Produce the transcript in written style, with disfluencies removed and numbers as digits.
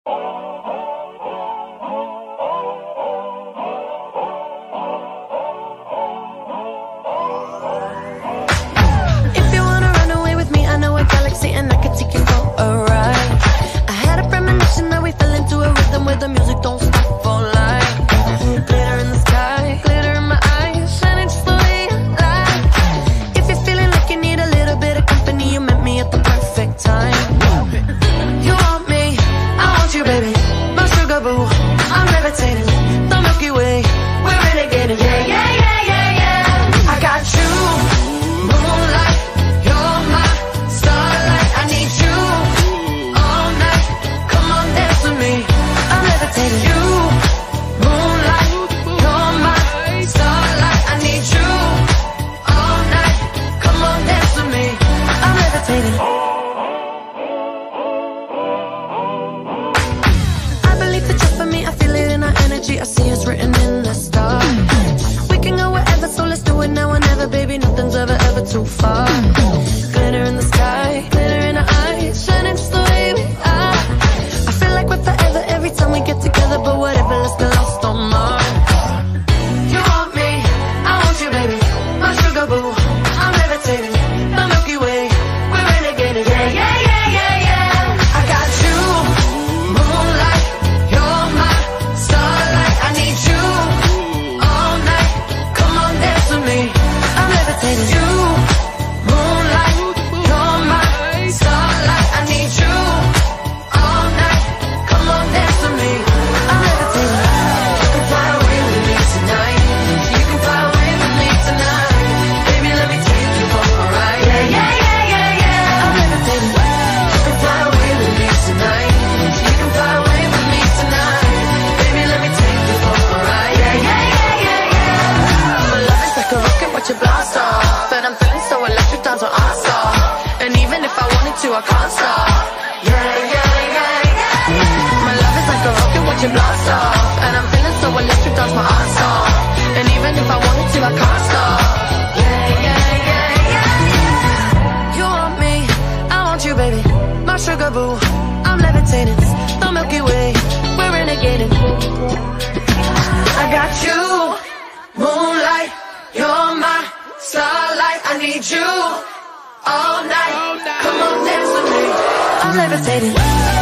If you wanna run away with me, I know a galaxy and I can take you for a ride. I had a premonition that we fell into a rhythm where the music don't stop for life. Glitter in the sky, glitter in my eyes, shining just the way you like. If you're feeling like you need a little bit of company, you met me at the perfect time. You want me, I want you, baby. My sugarboo, I'm levitating. The Milky Way, we're renegading. Yeah, yeah, yeah, yeah, yeah. I got you, moonlight. You're my starlight. I need you all night. Come on, dance with me. I'm levitating. You, moonlight. You're my starlight. I need you all night. Come on, dance with me. I'm levitating. I believe that you're for me. I feel it in our energy. I see it's written in the stars. We can go wherever, so let's do it now or never, baby. Nothing's ever, ever too far. Glitter in the sky, glitter in our eyes, shining just the way we are. I feel like we're forever every time we get together, but whatever, let's get lost on Mars. You want me, I want you, baby. My sugarboo, I'm levitating. The Milky Way, we're renegading. Yeah, yeah, yeah, yeah, yeah. I got you, moonlight. You're my starlight. I need you all night. Come on, dance with me. I'm levitating. You, moonlight. You're my starlight. I need you all night. Come on, dance with me. I'm levitating. You can fly away with me tonight. You can fly away with me tonight. Baby, let me take you for a ride. Yeah, yeah, yeah, yeah, yeah. I'm levitating. You can fly away with me tonight. You can fly away with me tonight. Baby, let me take you for a ride. Yeah, yeah, yeah, yeah, yeah. My love is like a rocket, watch it blast off. And I'm feeling so electric, times are awesome. And even if I wanted to, I can't stop. Yeah, yeah, yeah, yeah. My love is like a rocket, watch it blast off. And I'm feeling so electric, times my ass off. And even if I wanted to, I can't stop. Yeah, yeah, yeah, yeah. You want me, I want you, baby. My sugarboo, I'm levitating. The Milky Way, we're renegading. I got you, moonlight. You're my starlight. I need you all night. Come on, dance with me. I'm levitating.